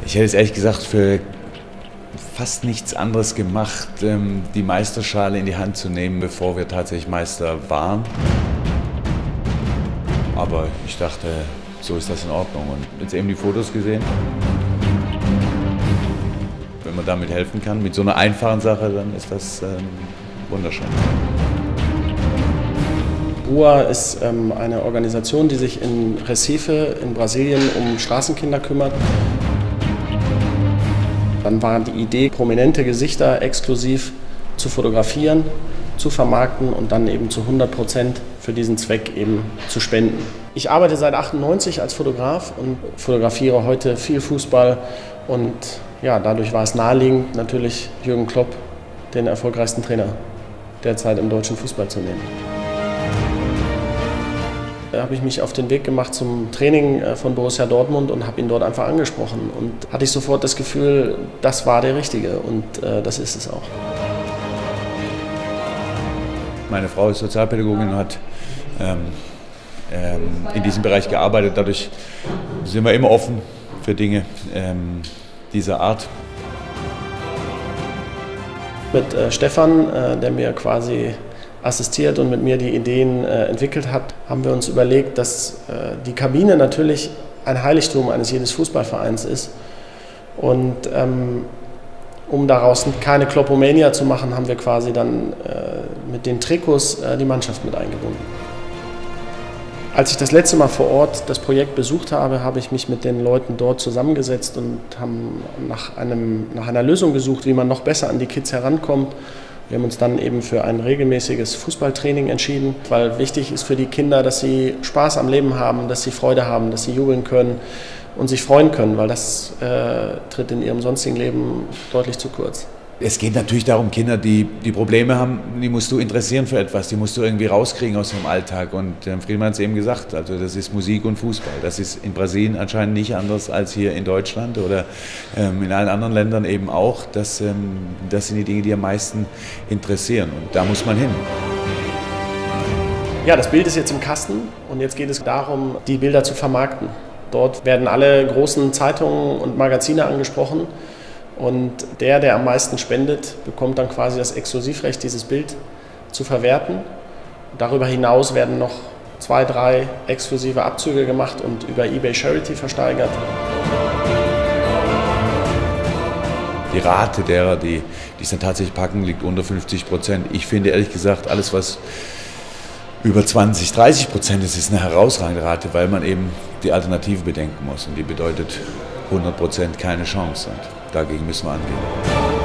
Ich hätte es ehrlich gesagt für fast nichts anderes gemacht, die Meisterschale in die Hand zu nehmen, bevor wir tatsächlich Meister waren. Aber ich dachte, so ist das in Ordnung. Und jetzt eben die Fotos gesehen. Wenn man damit helfen kann, mit so einer einfachen Sache, dann ist das wunderschön. BUA ist eine Organisation, die sich in Recife in Brasilien um Straßenkinder kümmert. Dann war die Idee, prominente Gesichter exklusiv zu fotografieren, zu vermarkten und dann eben zu 100% für diesen Zweck eben zu spenden. Ich arbeite seit 1998 als Fotograf und fotografiere heute viel Fußball und ja, dadurch war es naheliegend, natürlich Jürgen Klopp, den erfolgreichsten Trainer derzeit im deutschen Fußball zu nehmen. Da habe ich mich auf den Weg gemacht zum Training von Borussia Dortmund und habe ihn dort einfach angesprochen. Und hatte ich sofort das Gefühl, das war der Richtige und das ist es auch. Meine Frau ist Sozialpädagogin und hat in diesem Bereich gearbeitet. Dadurch sind wir immer offen für Dinge dieser Art. Mit Stefan, der mir quasi assistiert und mit mir die Ideen entwickelt hat, haben wir uns überlegt, dass die Kabine natürlich ein Heiligtum eines jeden Fußballvereins ist. Und um daraus keine Kloppomania zu machen, haben wir quasi dann mit den Trikots die Mannschaft mit eingebunden. Als ich das letzte Mal vor Ort das Projekt besucht habe, habe ich mich mit den Leuten dort zusammengesetzt und haben nach einer Lösung gesucht, wie man noch besser an die Kids herankommt. Wir haben uns dann eben für ein regelmäßiges Fußballtraining entschieden, weil wichtig ist für die Kinder, dass sie Spaß am Leben haben, dass sie Freude haben, dass sie jubeln können und sich freuen können, weil das tritt in ihrem sonstigen Leben deutlich zu kurz. Es geht natürlich darum, Kinder, die Probleme haben, die musst du interessieren für etwas, die musst du irgendwie rauskriegen aus ihrem Alltag. Und Friedemann hat es eben gesagt, also das ist Musik und Fußball. Das ist in Brasilien anscheinend nicht anders als hier in Deutschland oder in allen anderen Ländern eben auch. Das sind die Dinge, die am meisten interessieren und da muss man hin. Ja, das Bild ist jetzt im Kasten und jetzt geht es darum, die Bilder zu vermarkten. Dort werden alle großen Zeitungen und Magazine angesprochen. Und der am meisten spendet, bekommt dann quasi das Exklusivrecht, dieses Bild zu verwerten. Darüber hinaus werden noch 2, 3 exklusive Abzüge gemacht und über eBay Charity versteigert. Die Rate derer, die es dann tatsächlich packen, liegt unter 50%. Ich finde ehrlich gesagt, alles was über 20, 30% ist eine herausragende Rate, weil man eben die Alternative bedenken muss. Und die bedeutet 100% keine Chance. Und dagegen müssen wir angehen.